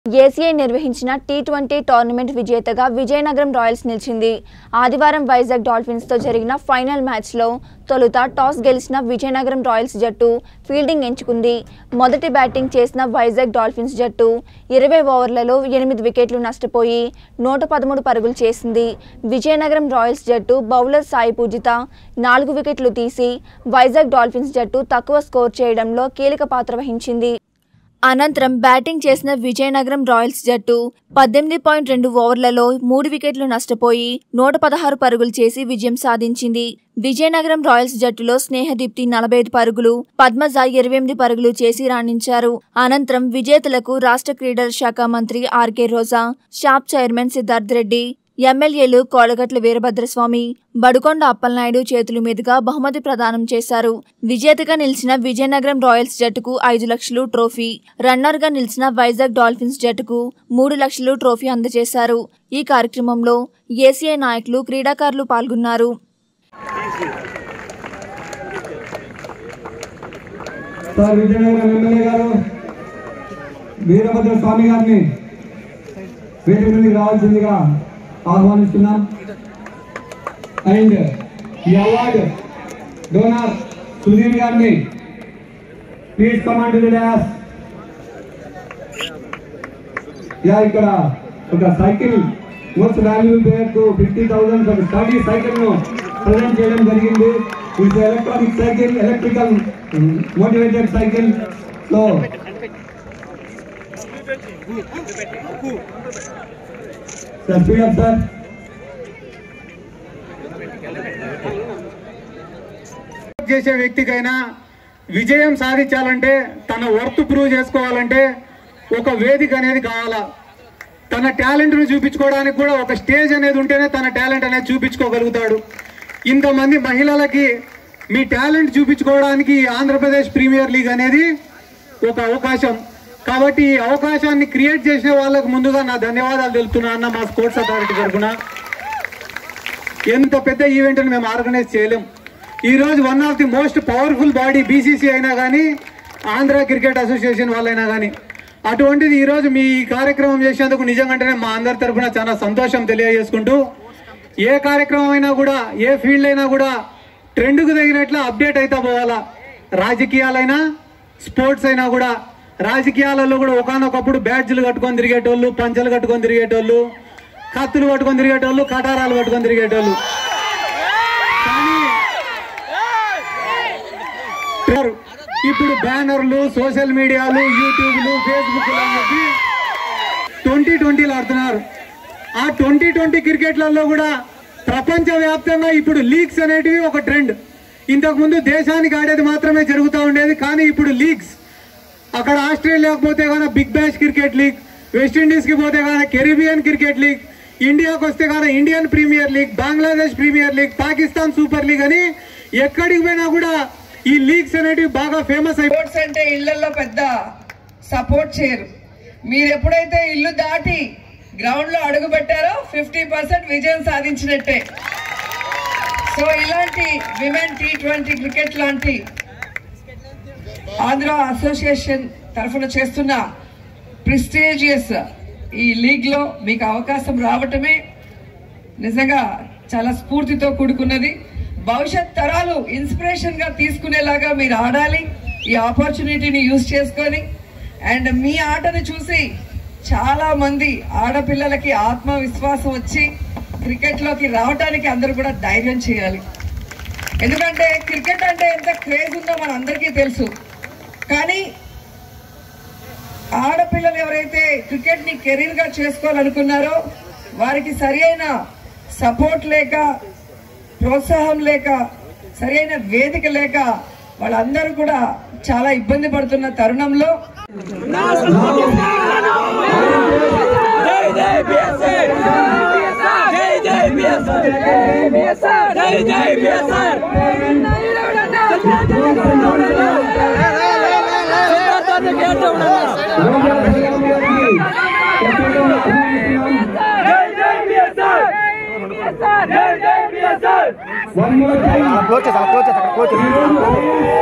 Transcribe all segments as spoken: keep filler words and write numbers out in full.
ACI నిర్వహించిన T twenty tournament విజేతగా Vizianagaram Royals నిలిచింది. ఆదివారం వైజాగ్ డాల్ఫిన్స్ తో జరిగిన ఫైనల్ మ్యాచ్ లో తొలుత టాస్ గెలిచిన విజయనగరం రాయల్స్ జట్టు ఫీల్డింగ్ ఎంచుకుంది. మొదటి బ్యాటింగ్ చేసిన వైజాగ్ డాల్ఫిన్స్ జట్టు ఇరవై ఓవర్లలో ఎనిమిది వికెట్లు నష్టపోయి నూట పదమూడు పరుగులు చేసింది. విజయనగరం రాయల్స్ జట్టు బౌలర్ సాయి పూజిత నాలుగు వికెట్లు తీసి వైజాగ్ డాల్ఫిన్స్ జట్టు తక్కువ స్కోర్ చేయడంలో కీలక పాత్ర వహించింది. అనంతరం బ్యాటింగ్ చేసిన విజయనగరం రాయల్స్ జట్టు పద్దెనిమిది పాయింట్ రెండు ఓవర్లలో మూడు వికెట్లు నష్టపోయి నూట పదహారు పరుగులు చేసి విజయం సాధించింది. విజయనగరం రాయల్స్ జట్టులో స్నేహదీప్తి నలభై ఐదు పరుగులు, పద్మజ ఇరవై ఎనిమిది పరుగులు చేసి రాణించారు. అనంతరం విజేతలకు రాష్ట్ర క్రీడల శాఖ మంత్రి R K Roja, SAAP chairman Siddharth Reddy, ఎమ్మెల్యేలు కోలగట్ల వీరభద్రస్వామి, బడుకొండ అప్పలనాయుడు చేతుల మీదుగా బహుమతి ప్రదానం చేశారు. విజేతగా నిలిచిన విజయనగరం రాయల్స్ జట్టుకు ఐదు లక్షలు ట్రోఫీ, రన్నర్ గా నిలిచిన వైజాగ్ డాల్ఫిన్స్ జట్టుకు మూడు లక్షలు ట్రోఫీ అందజేశారు. ఈ కార్యక్రమంలో ఏసీఐ నాయకులు, క్రీడాకారులు పాల్గొన్నారు. వీరభద్రస్వామి గారిని వేదిక నుండి రావాల్సిందిగా ఆహ్వానిస్తున్నాం. అండ్ ఈ అవార్డు డోనర్ సుధీర్ గారిని please command to the dash. Yeah ఇక్కడ ఒక cycle most valuable pair to fifty thousand ఒక స్టడీ సైకిల్ ను ప్రజెంట్ చేయడం జరిగింది. It's electronic cycle, electrical motivated cycle. So sir speed up sir. చేసే వ్యక్తికైనా విజయం సాధించాలంటే, తన వర్త్ ప్రూవ్ చేసుకోవాలంటే ఒక వేదిక అనేది కావాలా. తన టాలెంట్ ను చూపించుకోవడానికి కూడా ఒక స్టేజ్ అనేది ఉంటేనే తన టాలెంట్ అనేది చూపించుకోగలుగుతాడు. ఇంతమంది మహిళలకి మీ టాలెంట్ చూపించుకోవడానికి ఆంధ్రప్రదేశ్ ప్రీమియర్ లీగ్ అనేది ఒక అవకాశం. కాబట్టి ఈ అవకాశాన్ని క్రియేట్ చేసిన వాళ్ళకు ముందుగా నా ధన్యవాదాలు తెలుపుతున్నా అన్న. మా స్పోర్ట్స్ అథారిటీ తరఫున ఎంత పెద్ద ఈవెంట్ని మేము ఆర్గనైజ్ చేయలేం. ఈరోజు one of the most powerful body BCC అయినా కానీ, ఆంధ్ర క్రికెట్ అసోసియేషన్ వాళ్ళైనా కానీ, అటువంటిది ఈరోజు మీ కార్యక్రమం చేసేందుకు నిజంగానే మా అందరి తరఫున చాలా సంతోషం తెలియజేసుకుంటూ, ఏ కార్యక్రమం అయినా కూడా, ఏ ఫీల్డ్ అయినా కూడా ట్రెండ్కు తగినట్లు అప్డేట్ అయితే పోవాలా. రాజకీయాలైనా స్పోర్ట్స్ అయినా కూడా. రాజకీయాలలో కూడా ఒకనొకప్పుడు బ్యాడ్జ్లు కట్టుకొని తిరిగేటోళ్ళు, పంచలు కట్టుకొని తిరిగేటోళ్ళు, కత్తులు పట్టుకొని తిరిగేటోళ్ళు, కటారాలు పట్టుకొని తిరిగేటోళ్ళు. కానీ ఇప్పుడు బ్యానర్లు, సోషల్ మీడియాలు, యూట్యూబ్లు, ఫేస్బుక్లు అని చెప్పి ట్వంటీ ట్వంటీలు ఆడుతున్నారు. ఆ ట్వంటీ ట్వంటీ క్రికెట్లలో కూడా ప్రపంచ వ్యాప్తంగా ఇప్పుడు లీగ్స్ అనేటివి ఒక ట్రెండ్. ఇంతకుముందు దేశానికి ఆడేది మాత్రమే జరుగుతూ ఉండేది, కానీ ఇప్పుడు లీగ్స్. అక్కడ ఆస్ట్రేలియాకి పోతే కానీ బిగ్ బ్యాష్ క్రికెట్ లీగ్, వెస్టిండీస్కి పోతే కానీ కెరీబియన్ క్రికెట్ లీగ్, ఇండియాకి వస్తే కానీ Indian premier league, Bangladesh premier league, Pakistan super league అని ఎక్కడికి పోయినా కూడా ఈ లీగ్స్ అనేటివి బాగా ఫేమస్ అయిపోయి. స్పోర్ట్స్ అంటే ఇళ్లలో పెద్ద సపోర్ట్ చేయరు. మీరు ఎప్పుడైతే ఇల్లు దాటి గ్రౌండ్ లో అడుగు పెట్టారో ఫిఫ్టీ పర్సెంట్ విజయం సాధించినట్టే. సో ఇలాంటి విమెన్ టీ ట్వంటీ క్రికెట్ లాంటి ఆంధ్ర అసోసియేషన్ తరఫున చేస్తున్న ప్రెస్టీజియస్ ఈ లీగ్ లో మీకు అవకాశం రావటమే నిజంగా చాలా స్ఫూర్తితో కూడుకున్నది. భవిష్యత్ తరాలు ఇన్స్పిరేషన్ గా తీసుకునేలాగా మీరు ఆడాలి. ఈ ఆపర్చునిటీని యూజ్ చేసుకొని, అండ్ మీ ఆటను చూసి చాలా మంది ఆడపిల్లలకి ఆత్మవిశ్వాసం వచ్చి క్రికెట్ లోకి రావడానికి అందరూ కూడా ధైర్యం చేయాలి. ఎందుకంటే క్రికెట్ అంటే ఎంత క్రేజ్ ఉందో మన అందరికీ తెలుసు. కానీ ఆడపిల్లలు ఎవరైతే క్రికెట్ ని కెరీర్ గా చేసుకోవాలనుకున్నారో వారికి సరి అయిన సపోర్ట్ లేక, ప్రోత్సాహం లేక, సరైన వేదిక లేక వాళ్ళందరూ కూడా చాలా ఇబ్బంది పడుతున్న తరుణంలో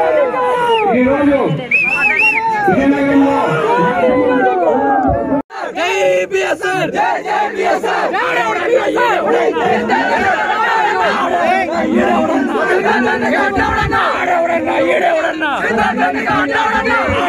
ఈరోజు విజయనగరంలో బిఎస్ఆర్ జై జై బిఎస్ఆర్ ఆడవడన్నా ఈడవడన్నా ఆడవడన్నా ఈడవడన్నా